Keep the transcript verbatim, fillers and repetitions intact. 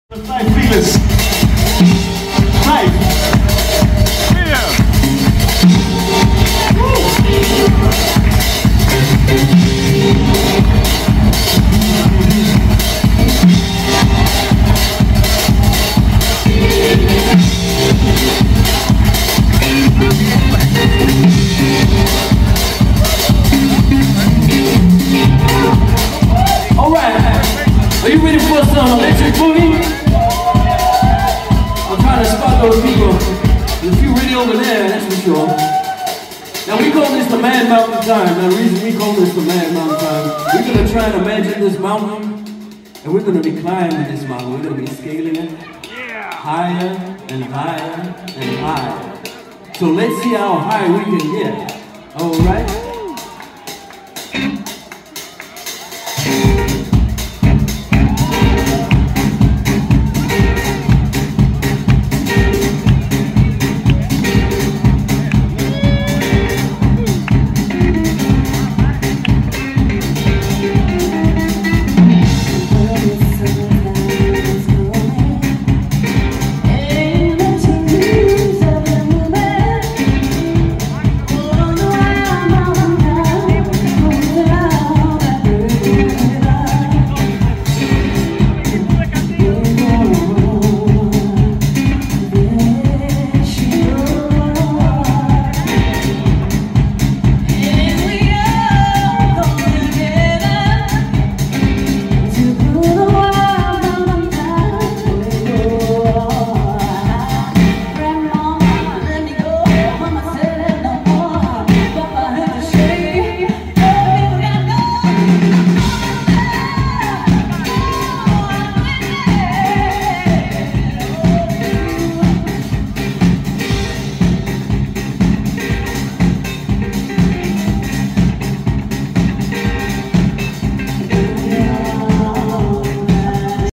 Five feelers. Five. Yeah. All right. Are you ready for some electric boogie? I'm trying to spot those people. There's a few really over there, that's for sure. Now we call this the Man Mountain Time. Now the reason we call this the Man Mountain Time, we're going to try and imagine this mountain, and we're going to be climbing this mountain. We're going to be scaling it higher and higher and higher. So let's see how high we can get. All right?